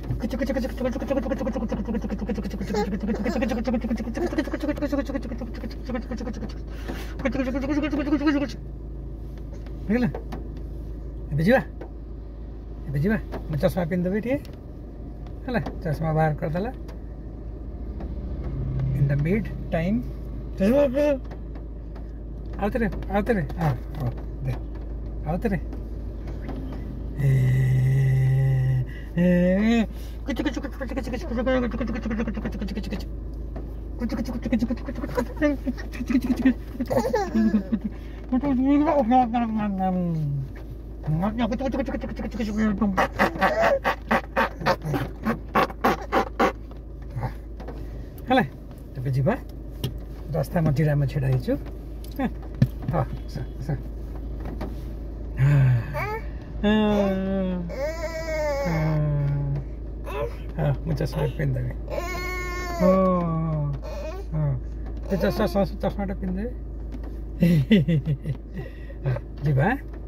बुझा मैं चश्मा पिंदे ठीक है चश्मा बाहर कर देला इन द मिड टाइम आते रे हाँ दे आते रे हेला तपाईँ जिबा रास्तामा टिरामा छेडाइछु म चस्मा पिन्दै त्यो चस्मा पिन्दै जिबा